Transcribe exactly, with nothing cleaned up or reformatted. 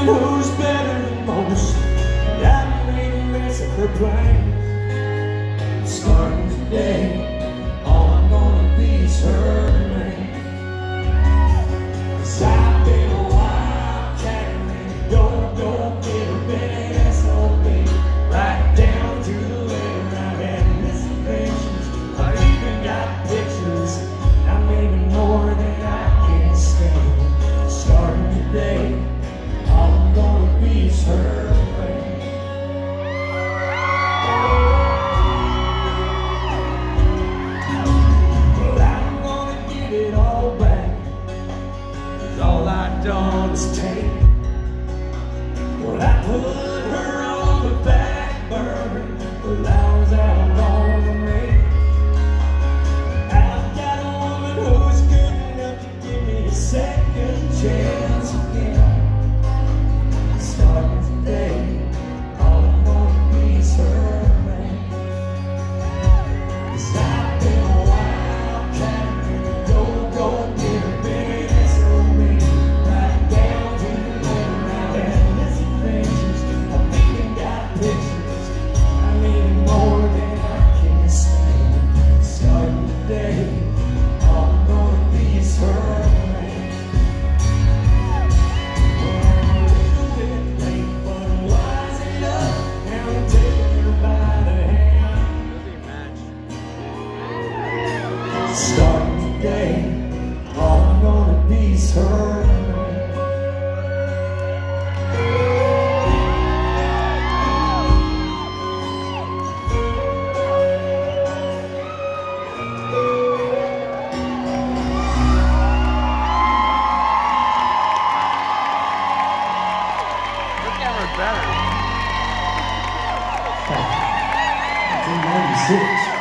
who's better than most. I made a mess of her plans. Starting today, all I'm gonna be is her man. 'Cause I've been a wildcat, and don't go get a bad S O B. Right down to the letter, I've had misadventures. I've even got pictures. I'm even more than I can stand. Starting today, all I'm gonna be is her man. But I'm gonna give it all back, 'cause all I've done is take. Well, I put her on the back burner, but I was out on the main. I've got a woman who's good enough to give me a second chance again. Starting today, all I'm gonna be is her man. 'Cause I've been a wildcat, and go, go get a big S O B. Right down to the letter, I've had misadventures. I've even got pictures. I need more than I can stand. Starting today, all I'm gonna be is her man. Well, I'm a little bit late, but I'm wise enough. Now I'm taking her by the hand. Starting today, all I'm gonna be is her man. Better. nineteen ninety-six.